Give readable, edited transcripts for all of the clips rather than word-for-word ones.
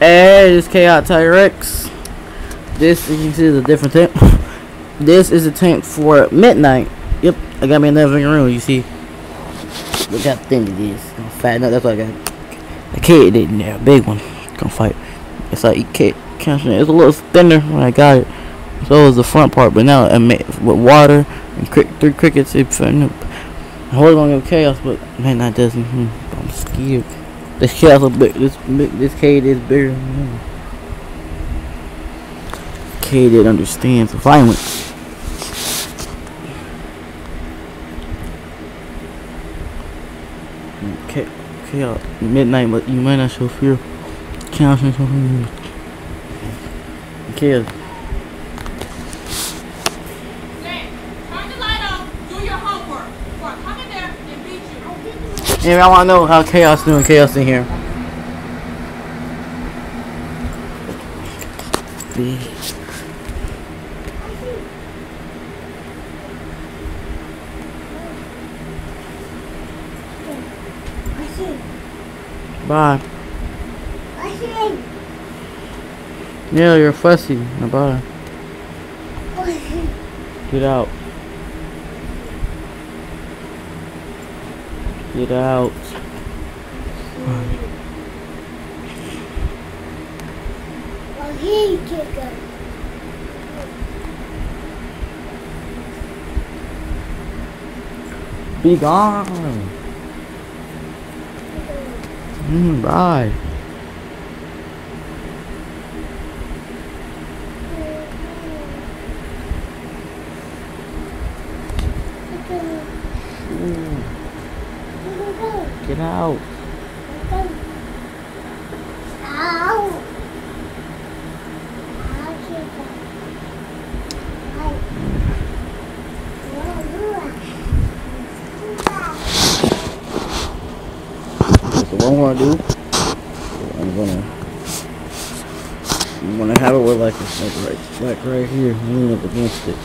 Hey, this Chaos T-Rex. This, you can see, is a different tank. This is a tank for midnight. Yep, I got me another room. You see, look how thin it is. Gonna fatten up. That's what I got. A kid in there, a big one. Gonna fight. It's like EK. It's a little thinner when I got it. So is the front part, but now I made with water and 3 crickets. It fattened up. I was gonna go Chaos, but man, that doesn't. I'm scared. This Chaos a big. This K is bigger. K didn't understand the violence. Chaos midnight, but you might not show fear. Chaos and something. Chaos. And I want to know how Chaos doing. Chaos in here. Bye. Yeah, you're fussy. Bye. Get out. Get out. Be gone. Bye. Get out. What I'm gonna do, I'm gonna have it with like right here, lean up against it.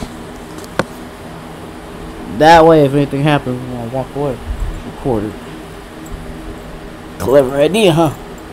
That way, if anything happens, I'm gonna walk away. Record it. Clever idea, huh?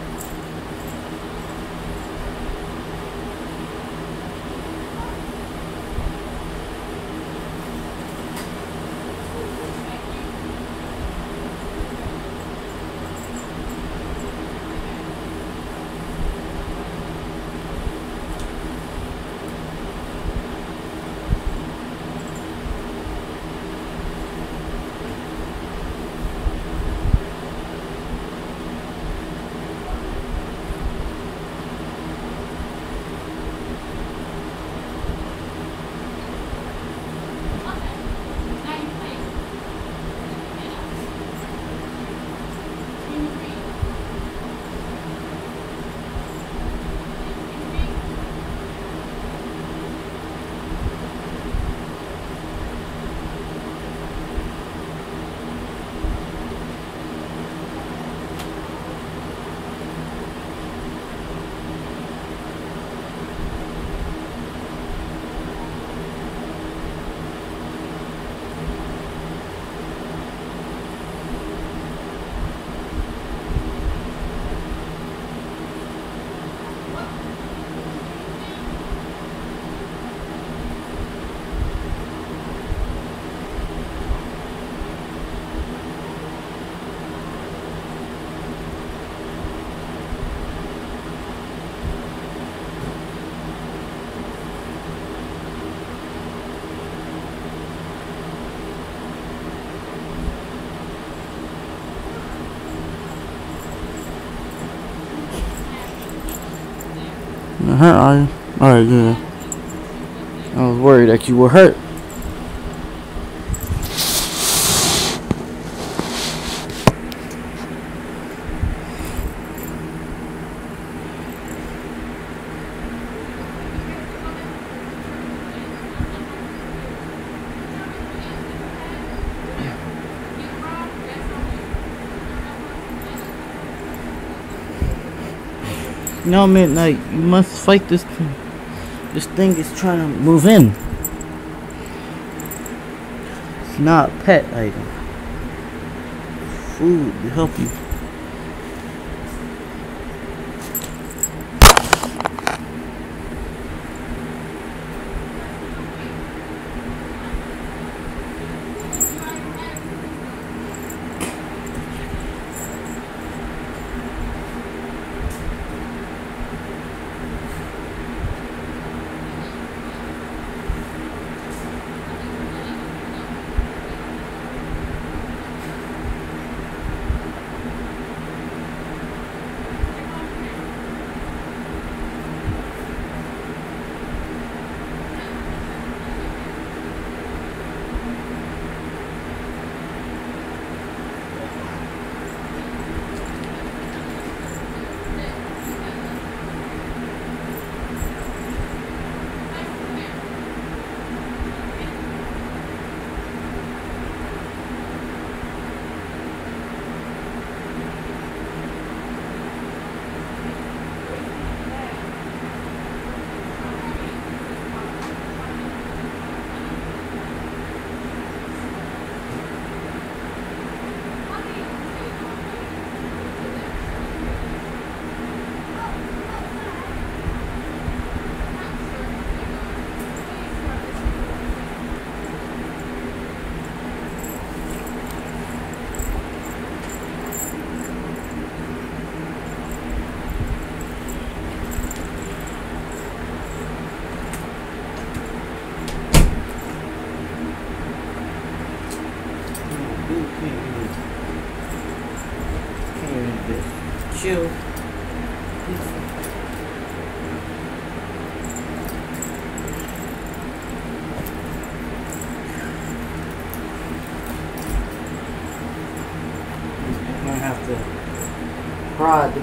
Hurt, are you? Alright, good. I was worried that you were hurt. No, midnight. You must fight this thing. This thing is trying to move in. It's not a pet item. Food to help you.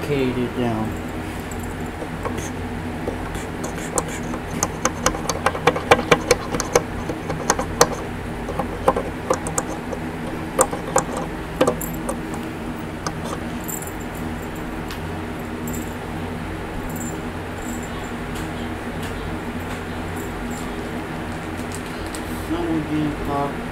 barricade it down. Someone getting caught.